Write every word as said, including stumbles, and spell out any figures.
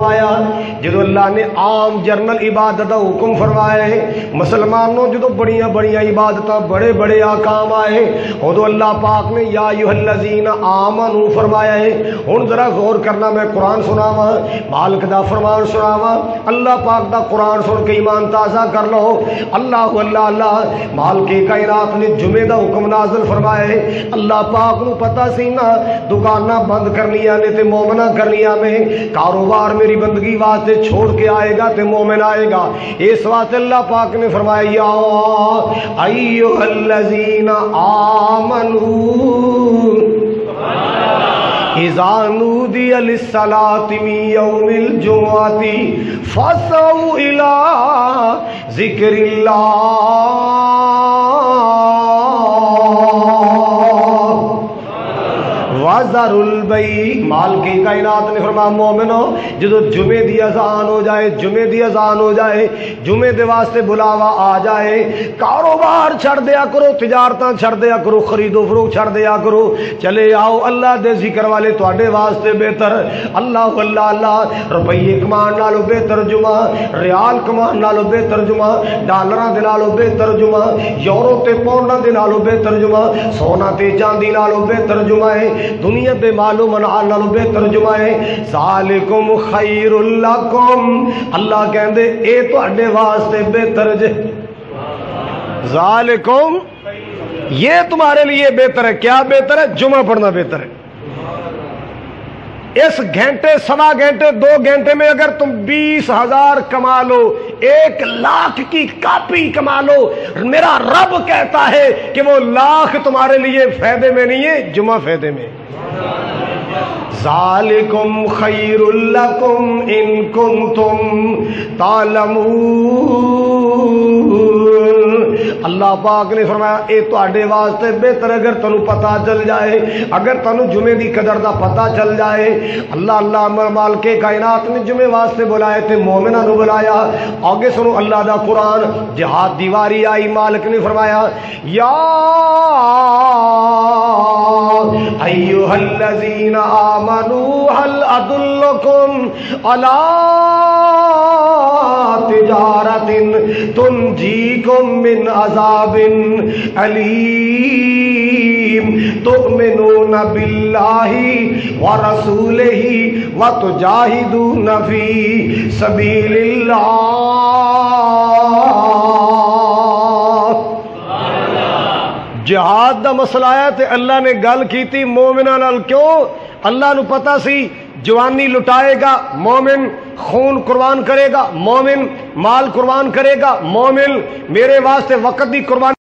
جدو اللہ نے عام جرنل عبادت کا حکم فرمایا ہے، مسلمانوں جدو بڑی بڑی عبادت بڑے بڑے آکام آئے ادو اللہ پاک نے یا ایھا الذین آمنوا فرمایا ہے۔ ہن ذرا غور کرنا، میں قرآن سناواں، مالک دا فرمان سناواں، اللہ پاک دا قرآن سن کے ایمان تازہ کر لو۔ اللہ اللہ اللہ مالک کائنات نے جمعے دا حکم نازل فرمایا ہے۔ اللہ پاک نو پتہ سی نا دکاناں بند کرنیاں نے تے مومنہ کرنیاں میں، کاروبار میری بندگی واسطے چھوڑ کے آئے گا تے مومن آئے گا، اس واسطے اللہ پاک نے فرمایا یا ایھا الذین آمنوا اذا نودی للصلاۃ من یوم الجمعۃ فاسعوا الی ذکر اللہ وَذَرُوا الْبَيْعَ۔ مال کی کائنات نے فرمایا مومنو جدو جمعے دی اذان ہو جائے، جمعے دی اذان ہو جائے، جمعے دے واسطے بلاوا آ جائے، کاروبار چھڑ دیا کرو، تجارتاں چھڑ دیا کرو، خرید و فروخت چھڑ دیا کرو، چلے آؤ اللہ دے ذکر والے تواڈے واسطے بہتر۔ اللہ اللہ اللہ روپیے کمان نالو بہتر جمعہ، ریال کمان نالو بہتر جمعہ، ڈالراں دے نالو بہتر جمعہ، یورو تے پاؤنڈاں دے نالو بہتر جمعہ، سونا تے چاندی نالو بہتر جمعہ ہے، دنیا دے مالو منال نالو بہتر جمعہ ہے۔ ذالکم خیر لکم، اللہ کہندے اے تواڈے واسطے بہتر جے، ذالکم یہ تمہارے لیے بہتر ہے۔ کیا بہتر ہے؟ جمعہ پڑھنا بہتر ہے۔ اس گھنٹے سوا گھنٹے دو گھنٹے میں اگر تم بیس ہزار کما لو، ایک لاکھ کی کاپی کما لو، میرا رب کہتا ہے کہ وہ لاکھ تمہارے لیے فائدے میں نہیں ہے، جمعہ فائدے میں۔ ذالکم خیر لکم ان کنتم تعلمون، اللہ پاک نے فرمایا اے تواڈے واسطے بہتر اگر تنو پتہ چل جائے، اگر تنو جمعے دی قدر دا پتہ چل جائے۔ اللہ اللہ مال کے کائنات نے جمعے واسطے بلائے تے مومناں نو بلایا۔ آگے سنو اللہ دا قرآن، جہاد دی واری آئی، مالک نے فرمایا یا ایھا الذین آمنوا هل ادلکم علی تجارۃ تنجیکم من عذاب علیم تؤمنون باللہ ورسولہ وتجاہدون فی سبیل اللہ۔ جہاد دا مسئلہ آیا تے اللہ نے گل کیتی مومناں نال، کیوں؟ اللہ نو پتہ سی جوانی لٹائے گا مومن، خون قربان کرے گا مومن، مال قربان کرے گا مومن، میرے واسطے وقت دی قربانی